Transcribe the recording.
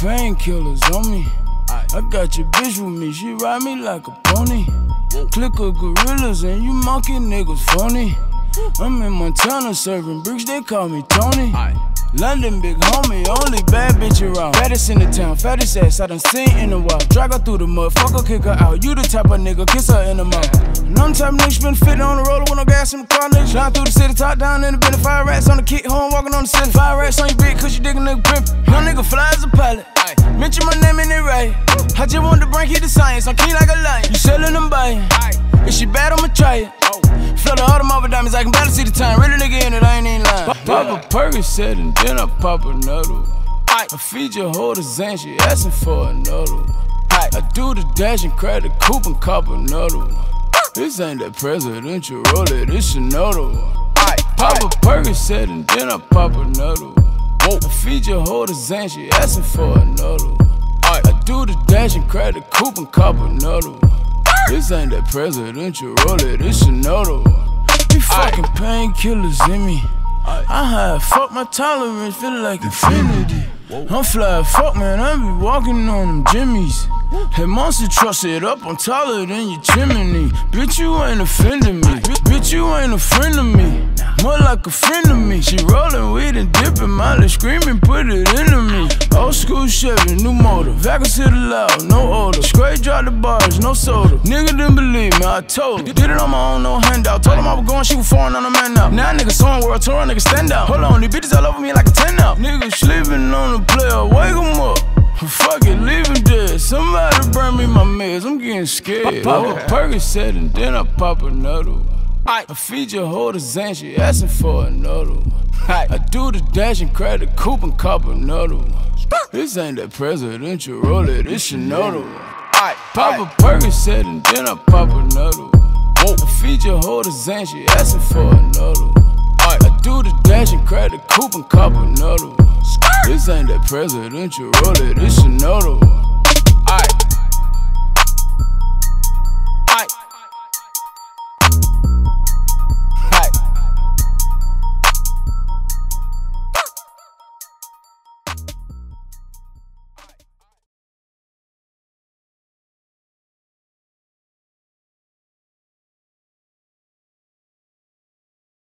painkillers on me. I got your bitch with me, she ride me like a pony. Click of gorillas and you monkey niggas phony. I'm in Montana serving bricks, they call me Tony. London big homie, only bad bitch around. Fattest in the town, fattest ass I done seen in a while. Drag her through the mud, fuck her, kick her out. You the type of nigga, kiss her in the mouth. And I'm the type of nigga spin 50 on the roller with no gas in the car, nigga. Slide through the city, top down in the bed, 5 rats on the kick, home walking on the ceiling. 5 rats on your bitch, cause you dig a nigga pimpin'. Young nigga fly as a pilot. Mention my name in it right. I just wanted to bring you the science, I'm keen like a lion. You sellin' them buying. If she bad, I'ma try it. Flood the automobile diamonds, I can barely see the time. Really nigga in it, I ain't even lying. Pop a Percocet and then I pop a nuddle. I feed your hoe to Zan, she asking for a nuddle. I do the dash and crack the coupe and cop a nuddle. This ain't that presidential roller, this a nuddle. I pop a Percocet and then I pop a nuddle. I feed your hoe to Zan, she asking for a nuddle. I do the dash and crack the coupe and cop a nuddle. This ain't that presidential roller, this a nuddle. These fucking painkillers in me. I high, fuck my tolerance, feel like infinity. I'm fly, fuck man, I be walking on them jimmies. That monster truck sit up, I'm taller than your chimney. Bitch, you ain't offending me. Bitch, you ain't a friend of me. More like a friend of me. She rollin' weed and dipping, Molly screaming, put it into me. Old school Chevy, new motor. Vacuum to the loud, no order. Straight drop the bars, no soda. Nigga didn't believe me, I told him. Did it on my own, no handout. Told him I was going, she was foreign on the man now. Now niggas sewing world tour, niggas stand out. Hold on, these bitches all over me like a 10 out. Niggas sleeping on the player, wake 'em up. Fuck it, leave him dead. Somebody bring me my meds, I'm getting scared. Pop a Percocet and then I pop a nuddle. I feed your hoe to Zan, she asking for a nuddle. I do the dash and crack the coupe and cop a nuddle. This ain't that presidential roller, this a nuddle. I pop a Percocet and then I pop a nuddle. I feed your hoe to Zan, she asking for a nuddle. I do the dash and crack the coupe and cop a nuddle. This ain't that presidential roller, this a nuddle.